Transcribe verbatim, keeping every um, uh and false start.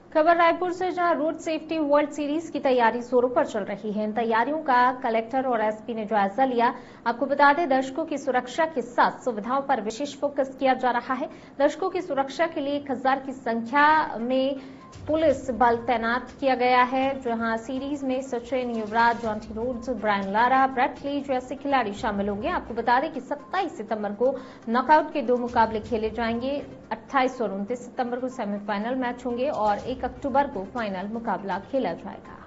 खबर रायपुर से, जहां रोड सेफ्टी वर्ल्ड सीरीज की तैयारी जोरों पर चल रही है। इन तैयारियों का कलेक्टर और एसपी ने जायजा लिया। आपको बता दें, दर्शकों की सुरक्षा के साथ सुविधाओं पर विशेष फोकस किया जा रहा है। दर्शकों की सुरक्षा के लिए एक हजार की संख्या में पुलिस बल तैनात किया गया है, जहां सीरीज में Sachin, Yuvraj, Jonty Rhodes, Brian Lara, Brett Lee जैसे खिलाड़ी शामिल होंगे। आपको बता दें कि सत्ताईस सितंबर को नॉकआउट के दो मुकाबले खेले जाएंगे। अट्ठाईस और उनतीस सितंबर को सेमीफाइनल मैच होंगे और एक अक्टूबर को फाइनल मुकाबला खेला जाएगा।